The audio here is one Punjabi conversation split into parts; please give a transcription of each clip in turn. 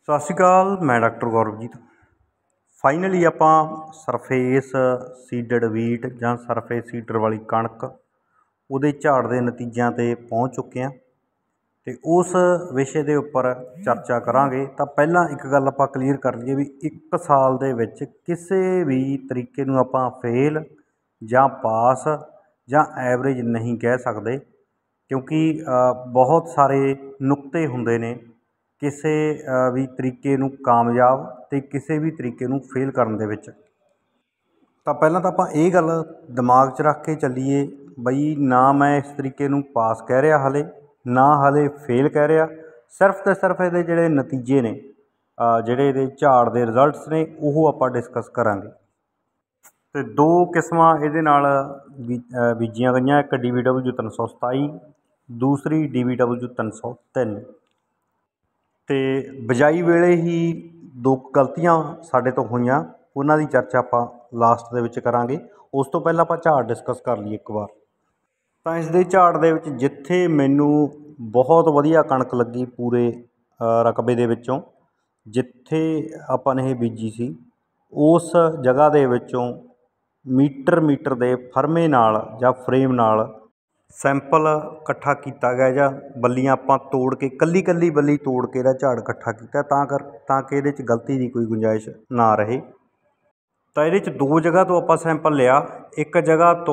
ਸਤਿ ਸ਼੍ਰੀ ਅਕਾਲ। ਮੈਂ ਡਾਕਟਰ ਗੌਰਵਜੀਤ। ਫਾਈਨਲੀ ਆਪਾਂ ਸਰਫੇਸ ਸੀਡਡ ਵੀਟ ਜਾਂ ਸਰਫੇਸ ਸੀਡਰ ਵਾਲੀ ਕਣਕ ਉਹਦੇ ਝਾੜ ਦੇ ਨਤੀਜਿਆਂ 'ਤੇ ਪਹੁੰਚ ਚੁੱਕੇ ਹਾਂ ਅਤੇ ਉਸ ਵਿਸ਼ੇ ਦੇ ਉੱਪਰ ਚਰਚਾ ਕਰਾਂਗੇ। ਤਾਂ ਪਹਿਲਾਂ ਇੱਕ ਗੱਲ ਆਪਾਂ ਕਲੀਅਰ ਕਰ ਲਈਏ ਵੀ 1 ਸਾਲ ਦੇ ਵਿੱਚ ਕਿਸੇ ਵੀ ਤਰੀਕੇ ਨੂੰ ਆਪਾਂ ਫੇਲ ਜਾਂ ਪਾਸ ਜਾਂ ਐਵਰੇਜ ਨਹੀਂ ਕਹਿ ਸਕਦੇ, ਕਿਉਂਕਿ ਬਹੁਤ ਸਾਰੇ ਨੁਕਤੇ ਹੁੰਦੇ ਨੇ ਕਿਸੇ ਵੀ ਤਰੀਕੇ ਨੂੰ ਕਾਮਯਾਬ ਅਤੇ ਕਿਸੇ ਵੀ ਤਰੀਕੇ ਨੂੰ ਫੇਲ ਕਰਨ ਦੇ ਵਿੱਚ। ਤਾਂ ਪਹਿਲਾਂ ਤਾਂ ਆਪਾਂ ਇਹ ਗੱਲ ਦਿਮਾਗ 'ਚ ਰੱਖ ਕੇ ਚੱਲੀਏ ਬਈ ਨਾ ਮੈਂ ਇਸ ਤਰੀਕੇ ਨੂੰ ਪਾਸ ਕਹਿ ਰਿਹਾ ਹਾਲੇ, ਨਾ ਹਾਲੇ ਫੇਲ ਕਹਿ ਰਿਹਾ। ਸਿਰਫ ਅਤੇ ਸਿਰਫ ਇਹਦੇ ਜਿਹੜੇ ਨਤੀਜੇ ਨੇ, ਜਿਹੜੇ ਇਹਦੇ ਝਾੜ ਦੇ ਰਿਜ਼ਲਟਸ ਨੇ, ਉਹ ਆਪਾਂ ਡਿਸਕਸ ਕਰਾਂਗੇ। ਅਤੇ 2 ਕਿਸਮਾਂ ਇਹਦੇ ਨਾਲ ਬੀਜੀਆਂ ਗਈਆਂ, ਇੱਕ DVW 327, ਦੂਸਰੀ DVW 303। ਅਤੇ ਬਿਜਾਈ ਵੇਲੇ ਹੀ 2 ਗਲਤੀਆਂ ਸਾਡੇ ਤੋਂ ਹੋਈਆਂ, ਉਹਨਾਂ ਦੀ ਚਰਚਾ ਆਪਾਂ ਲਾਸਟ ਦੇ ਵਿੱਚ ਕਰਾਂਗੇ। ਉਸ ਤੋਂ ਪਹਿਲਾਂ ਆਪਾਂ ਝਾੜ ਡਿਸਕਸ ਕਰ ਲਈਏ ਇੱਕ ਵਾਰ। ਤਾਂ ਇਸ ਦੇ ਝਾੜ ਦੇ ਵਿੱਚ ਜਿੱਥੇ ਮੈਨੂੰ ਬਹੁਤ ਵਧੀਆ ਕਣਕ ਲੱਗੀ ਪੂਰੇ ਰਕਬੇ ਦੇ ਵਿੱਚੋਂ, ਜਿੱਥੇ ਆਪਾਂ ਨੇ ਇਹ ਬੀਜੀ ਸੀ, ਉਸ ਜਗ੍ਹਾ ਦੇ ਵਿੱਚੋਂ ਮੀਟਰ ਦੇ ਫਰਮੇ ਨਾਲ ਜਾਂ ਫਰੇਮ ਨਾਲ ਸੈਂਪਲ ਇਕੱਠਾ ਕੀਤਾ ਗਿਆ, ਜਾਂ ਬੱਲੀਆਂ ਆਪਾਂ ਤੋੜ ਕੇ ਇਕੱਲੀ ਬੱਲੀ ਤੋੜ ਕੇ ਇਹਦਾ ਝਾੜ ਇਕੱਠਾ ਕੀਤਾ ਤਾਂ ਕਿ ਇਹਦੇ 'ਚ ਗਲਤੀ ਦੀ ਕੋਈ ਗੁੰਜਾਇਸ਼ ਨਾ ਰਹੇ। ਤਾਂ ਇਹਦੇ 'ਚ 2 ਜਗ੍ਹਾ ਤੋਂ ਆਪਾਂ ਸੈਂਪਲ ਲਿਆ। ਇੱਕ ਜਗ੍ਹਾ ਤੋਂ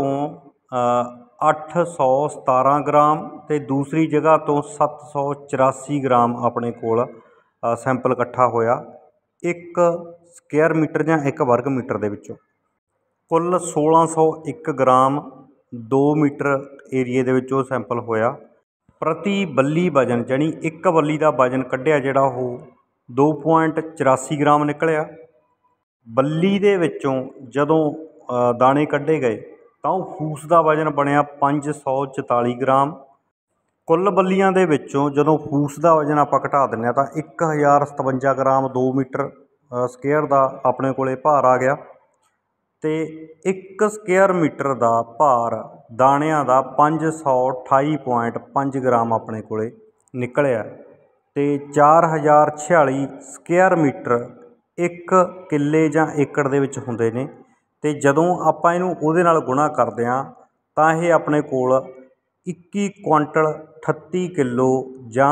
817 ਗ੍ਰਾਮ ਅਤੇ ਦੂਸਰੀ ਜਗ੍ਹਾ ਤੋਂ 784 ਗ੍ਰਾਮ ਆਪਣੇ ਕੋਲ ਸੈਂਪਲ ਇਕੱਠਾ ਹੋਇਆ 1 ਸਕੁਐਰ ਮੀਟਰ ਜਾਂ 1 ਵਰਗ ਮੀਟਰ ਦੇ ਵਿੱਚੋਂ। ਕੁੱਲ 1601 ਗ੍ਰਾਮ 2 ਮੀਟਰ ਏਰੀਏ ਦੇ ਵਿੱਚ ਉਹ ਸੈਂਪਲ ਹੋਇਆ। ਪ੍ਰਤੀ ਬੱਲੀ ਵਜਨ, ਜਾਣੀ ਇੱਕ ਬੱਲੀ ਦਾ ਵਜਨ ਕੱਢਿਆ ਜਿਹੜਾ, ਉਹ 2.84 ਗ੍ਰਾਮ ਨਿਕਲਿਆ। ਬੱਲੀ ਦੇ ਵਿੱਚੋਂ ਜਦੋਂ ਦਾਣੇ ਕੱਢੇ ਗਏ ਤਾਂ ਉਹ ਫੂਸ ਦਾ ਵਜਨ ਬਣਿਆ 544 ਗ੍ਰਾਮ। ਕੁੱਲ ਬੱਲੀਆਂ ਦੇ ਵਿੱਚੋਂ ਜਦੋਂ ਫੂਸ ਦਾ ਵਜਨ ਆਪਾਂ ਘਟਾ ਦਿੰਦੇ ਹਾਂ ਤਾਂ 1057 ਗ੍ਰਾਮ 2 ਮੀਟਰ ਸਕੁਐਰ ਦਾ ਆਪਣੇ ਕੋਲ ਭਾਰ ਆ ਗਿਆ। ਅਤੇ 1 ਸਕੁਐਰ ਮੀਟਰ ਦਾ ਭਾਰ ਦਾਣਿਆਂ ਦਾ 528.5 ਗ੍ਰਾਮ ਆਪਣੇ ਕੋਲ ਨਿਕਲਿਆ। ਅਤੇ 4046 ਸਕੁਐਰ ਮੀਟਰ 1 ਕਿੱਲੇ ਜਾਂ ਏਕੜ ਦੇ ਵਿੱਚ ਹੁੰਦੇ ਨੇ। ਅਤੇ ਜਦੋਂ ਆਪਾਂ ਇਹਨੂੰ ਉਹਦੇ ਨਾਲ ਗੁਣਾ ਕਰਦੇ ਹਾਂ ਤਾਂ ਇਹ ਆਪਣੇ ਕੋਲ 21 ਕੁਆਂਟਲ 38 ਕਿਲੋ ਜਾਂ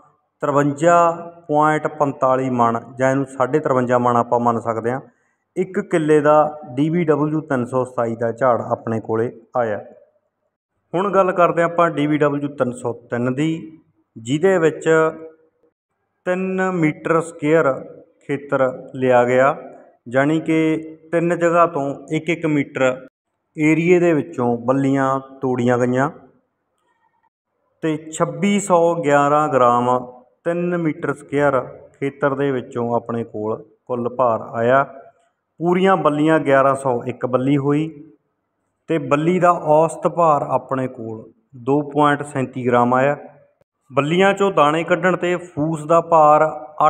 53.45 ਮਣ, ਜਾਂ ਇਹਨੂੰ 53.5 ਮਣ ਆਪਾਂ ਮੰਨ ਸਕਦੇ ਹਾਂ, 1 ਕਿੱਲੇ ਦਾ DVW 327 ਦਾ ਝਾੜ ਆਪਣੇ ਕੋਲ ਆਇਆ। ਹੁਣ ਗੱਲ ਕਰਦੇ ਹਾਂ ਆਪਾਂ DVW 303 ਦੀ, ਜਿਹਦੇ ਵਿੱਚ 3 ਮੀਟਰ ਸਕੁਐਰ ਖੇਤਰ ਲਿਆ ਗਿਆ, ਜਾਣੀ ਕਿ 3 ਜਗ੍ਹਾ ਤੋਂ 1 ਮੀਟਰ ਏਰੀਏ ਦੇ ਵਿੱਚੋਂ ਬੱਲੀਆਂ ਤੋੜੀਆਂ ਗਈਆਂ। ਅਤੇ 2611 ਗ੍ਰਾਮ 3 ਮੀਟਰ ਸਕੁਐਰ ਖੇਤਰ ਦੇ ਵਿੱਚੋਂ ਆਪਣੇ ਕੋਲ ਕੁੱਲ ਭਾਰ ਆਇਆ। ਪੂਰੀਆਂ ਬੱਲੀਆਂ 1101 ਬੱਲੀ ਹੋਈ ਅਤੇ ਬੱਲੀ ਦਾ ਔਸਤ ਭਾਰ ਆਪਣੇ ਕੋਲ 2.37 ਗ੍ਰਾਮ ਆਇਆ। ਬੱਲੀਆਂ 'ਚੋਂ ਦਾਣੇ ਕੱਢਣ 'ਤੇ ਫੂਸ ਦਾ ਭਾਰ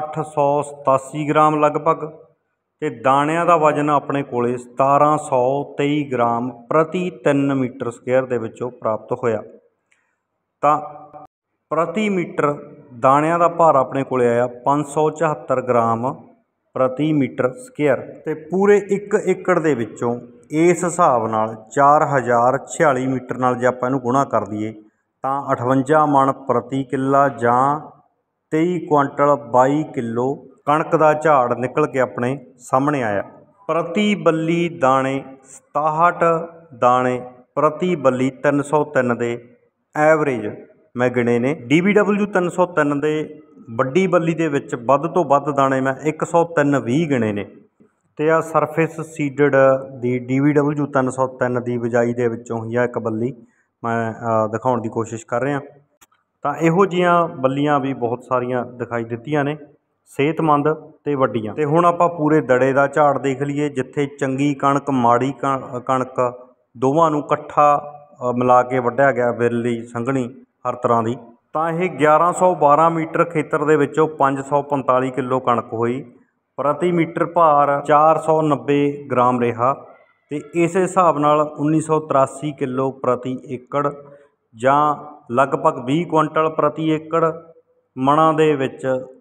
887 ਗ੍ਰਾਮ ਲਗਭਗ, ਅਤੇ ਦਾਣਿਆਂ ਦਾ ਵਜ਼ਨ ਆਪਣੇ ਕੋਲ 1723 ਗ੍ਰਾਮ ਪ੍ਰਤੀ 3 ਮੀਟਰ ਸਕੁਐਰ ਦੇ ਵਿੱਚੋਂ ਪ੍ਰਾਪਤ ਹੋਇਆ। ਤਾਂ ਪ੍ਰਤੀ ਮੀਟਰ ਦਾਣਿਆਂ ਦਾ ਭਾਰ ਆਪਣੇ ਕੋਲ ਆਇਆ 574 ਗ੍ਰਾਮ ਪ੍ਰਤੀ ਮੀਟਰ ਸਕੁਐਰ। ਅਤੇ ਪੂਰੇ 1 ਏਕੜ ਦੇ ਵਿੱਚੋਂ ਇਸ ਹਿਸਾਬ ਨਾਲ 4046 ਮੀਟਰ ਨਾਲ ਜੇ ਆਪਾਂ ਇਹਨੂੰ ਗੁਣਾ ਕਰ ਦਈਏ ਤਾਂ 58 ਮਣ ਪ੍ਰਤੀ ਕਿੱਲਾ ਜਾਂ 23 ਕੁਆਂਟਲ 22 ਕਿਲੋ ਕਣਕ ਦਾ ਝਾੜ ਨਿਕਲ ਕੇ ਆਪਣੇ ਸਾਹਮਣੇ ਆਇਆ। ਪ੍ਰਤੀ ਬੱਲੀ ਦਾਣੇ 67 ਦਾਣੇ ਪ੍ਰਤੀ ਬੱਲੀ 303 ਦੇ ਐਵਰੇਜ ਮੈਂ ਗਿਣੇ ਨੇ। DVW 303 ਦੇ ਵੱਡੀ ਬੱਲੀ ਦੇ ਵਿੱਚ ਵੱਧ ਤੋਂ ਵੱਧ ਦਾਣੇ ਮੈਂ 103 ਗਿਣੇ ਨੇ। ਅਤੇ ਆਹ ਸਰਫੇਸ ਸੀਡਡ ਦੀ DVW 303 ਦੀ ਬਿਜਾਈ ਦੇ ਵਿੱਚੋਂ ਹੀ ਆ ਇੱਕ ਬੱਲੀ ਮੈਂ ਦਿਖਾਉਣ ਦੀ ਕੋਸ਼ਿਸ਼ ਕਰ ਰਿਹਾ। ਤਾਂ ਇਹੋ ਜਿਹੀਆਂ ਬੱਲੀਆਂ ਵੀ ਬਹੁਤ ਸਾਰੀਆਂ ਦਿਖਾਈ ਦਿੱਤੀਆਂ ਨੇ, ਸਿਹਤਮੰਦ ਅਤੇ ਵੱਡੀਆਂ। ਅਤੇ ਹੁਣ ਆਪਾਂ ਪੂਰੇ ਦੜੇ ਦਾ ਝਾੜ ਦੇਖ ਲਈਏ, ਜਿੱਥੇ ਚੰਗੀ ਕਣਕ, ਮਾੜੀ ਕਣਕ ਦੋਵਾਂ ਨੂੰ ਇਕੱਠਾ ਮਿਲਾ ਕੇ ਵੱਢਿਆ ਗਿਆ, ਵਿਰਲੀ, ਸੰਘਣੀ, ਹਰ ਤਰ੍ਹਾਂ ਦੀ। ਤਾਂ ਇਹ 1112 ਮੀਟਰ ਖੇਤਰ ਦੇ ਵਿੱਚੋਂ 545 ਕਿਲੋ ਕਣਕ ਹੋਈ। ਪ੍ਰਤੀ ਮੀਟਰ ਭਾਰ 490 ਗ੍ਰਾਮ ਰਿਹਾ। ਅਤੇ ਇਸ ਹਿਸਾਬ ਨਾਲ 1983 ਕਿਲੋ ਪ੍ਰਤੀ ਏਕੜ ਜਾਂ ਲਗਭਗ 20 ਕੁਆਂਟਲ ਪ੍ਰਤੀ ਏਕੜ। ਮਣਾਂ ਦੇ ਵਿੱਚ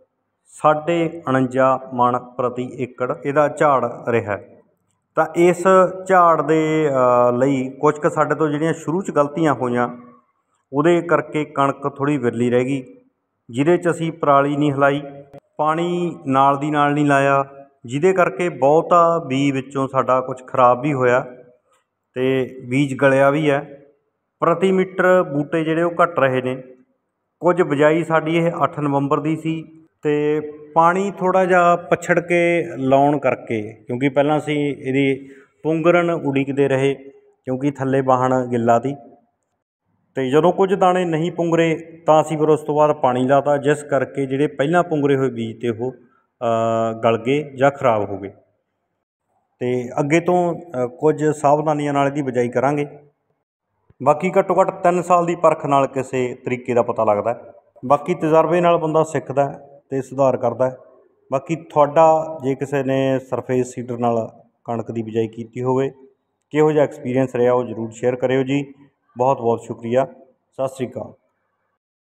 49.5 ਮਣ ਪ੍ਰਤੀ ਏਕੜ ਇਹਦਾ ਝਾੜ ਰਿਹਾ। ਤਾਂ ਇਸ ਝਾੜ ਦੇ ਲਈ ਕੁਝ ਕੁ ਸਾਡੇ ਤੋਂ ਜਿਹੜੀਆਂ ਸ਼ੁਰੂ 'ਚ ਗਲਤੀਆਂ ਹੋਈਆਂ, ਉਹਦੇ ਕਰਕੇ ਕਣਕ ਥੋੜ੍ਹੀ ਵਿਰਲੀ ਰਹਿ ਗਈ, ਜਿਹਦੇ 'ਚ ਅਸੀਂ ਪਰਾਲੀ ਨਹੀਂ ਹਿਲਾਈ, ਪਾਣੀ ਨਾਲ ਦੀ ਨਾਲ ਨਹੀਂ ਲਾਇਆ, ਜਿਹਦੇ ਕਰਕੇ ਬਹੁਤਾ ਬੀਜ ਵਿੱਚੋਂ ਸਾਡਾ ਕੁਝ ਖਰਾਬ ਵੀ ਹੋਇਆ ਅਤੇ ਬੀਜ ਗਲਿਆ ਵੀ ਹੈ। ਪ੍ਰਤੀ ਮੀਟਰ ਬੂਟੇ ਜਿਹੜੇ ਉਹ ਘੱਟ ਰਹੇ ਨੇ। ਕੁਝ ਬਿਜਾਈ ਸਾਡੀ ਇਹ 8 ਨਵੰਬਰ ਦੀ ਸੀ ਅਤੇ ਪਾਣੀ ਥੋੜ੍ਹਾ ਜਿਹਾ ਪਛੜ ਕੇ ਲਾਉਣ ਕਰਕੇ, ਕਿਉਂਕਿ ਪਹਿਲਾਂ ਅਸੀਂ ਇਹਦੀ ਪੁੰਗਰਨ ਉਡੀਕਦੇ ਰਹੇ ਕਿਉਂਕਿ ਥੱਲੇ ਵਾਹਣ ਗਿੱਲਾ ਤੀ, ਅਤੇ ਜਦੋਂ ਕੁਝ ਦਾਣੇ ਨਹੀਂ ਪੁੰਗਰੇ ਤਾਂ ਅਸੀਂ ਫਿਰ ਉਸ ਤੋਂ ਬਾਅਦ ਪਾਣੀ ਲਾ ਤਾ, ਜਿਸ ਕਰਕੇ ਜਿਹੜੇ ਪਹਿਲਾਂ ਪੁੰਗਰੇ ਹੋਏ ਬੀਜ ਤੇ ਉਹ ਗਲ ਗਏ ਜਾਂ ਖਰਾਬ ਹੋ ਗਏ। ਅਤੇ ਅੱਗੇ ਤੋਂ ਕੁਝ ਸਾਵਧਾਨੀਆਂ ਨਾਲ ਇਹਦੀ ਬਿਜਾਈ ਕਰਾਂਗੇ। ਬਾਕੀ ਘੱਟੋ ਘੱਟ 3 ਸਾਲ ਦੀ ਪਰਖ ਨਾਲ ਕਿਸੇ ਤਰੀਕੇ ਦਾ ਪਤਾ ਲੱਗਦਾ। ਬਾਕੀ ਤਜਰਬੇ ਨਾਲ ਬੰਦਾ ਸਿੱਖਦਾ ਅਤੇ ਸੁਧਾਰ ਕਰਦਾ। ਬਾਕੀ ਤੁਹਾਡਾ ਜੇ ਕਿਸੇ ਨੇ ਸਰਫੇਸ ਸੀਡਰ ਨਾਲ ਕਣਕ ਦੀ ਬਿਜਾਈ ਕੀਤੀ ਹੋਵੇ, ਕਿਹੋ ਜਿਹਾ ਐਕਸਪੀਰੀਅੰਸ ਰਿਹਾ ਉਹ ਜ਼ਰੂਰ ਸ਼ੇਅਰ ਕਰਿਓ ਜੀ। ਬਹੁਤ ਬਹੁਤ ਸ਼ੁਕਰੀਆ। ਸਤਿ ਸ਼੍ਰੀ ਅਕਾਲ।